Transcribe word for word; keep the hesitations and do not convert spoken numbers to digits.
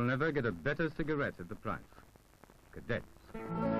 never get a better cigarette at the price. Cadets.